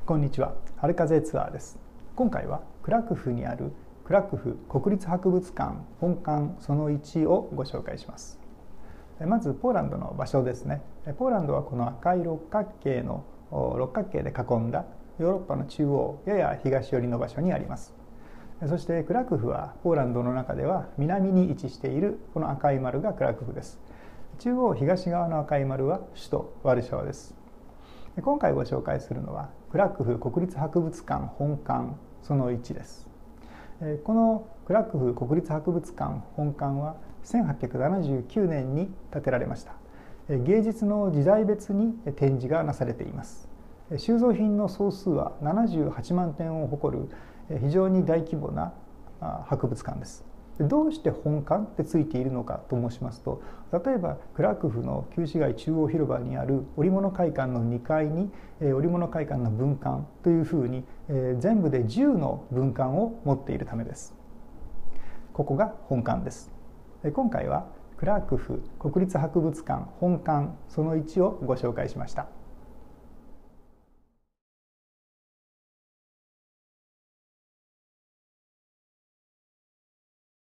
こんにちは、春風ツアーです。今回はクラクフにあるクラクフ国立博物館本館その1をご紹介します。まずポーランドの場所ですね。ポーランドはこの赤い六角形で囲んだヨーロッパの中央やや東寄りの場所にあります。そしてクラクフはポーランドの中では南に位置しているこの赤い丸がクラクフです。中央東側の赤い丸は首都ワルシャワです。今回ご紹介するのはクラクフ国立博物館本館その1です。このクラクフ国立博物館本館は1879年に建てられました。芸術の時代別に展示がなされています。収蔵品の総数は78万点を誇る非常に大規模な博物館です。どうして本館ってついているのかと申しますと、例えばクラクフの旧市街中央広場にある織物会館の2階に織物会館の分館というふうに全部で10の分館を持っているためです。ここが本館です。今回はクラクフ国立博物館本館その1をご紹介しました。